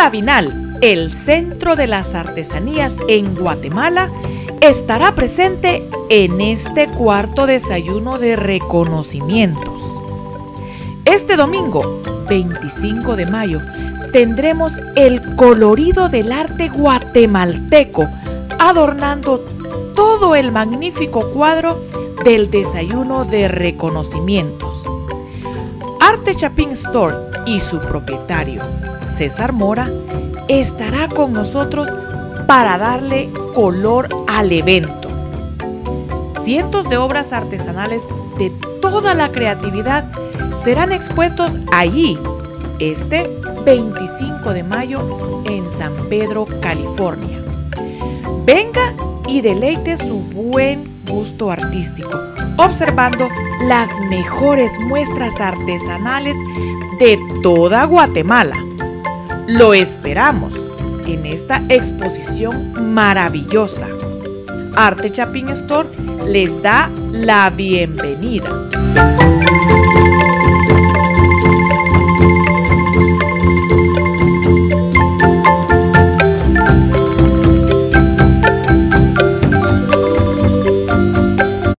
Vinal, el centro de las artesanías en Guatemala, estará presente en este cuarto desayuno de reconocimientos. Este domingo, 25 de mayo, tendremos el colorido del arte guatemalteco adornando todo el magnífico cuadro del desayuno de reconocimientos. Arte Chapín Store y su propietario, César Mora, estará con nosotros para darle color al evento. Cientos de obras artesanales de toda la creatividad serán expuestos allí este 25 de mayo en San Pedro, California. Venga y deleite su buen gusto artístico, observando las mejores muestras artesanales de toda Guatemala. Lo esperamos en esta exposición maravillosa. Arte Chapín Store les da la bienvenida.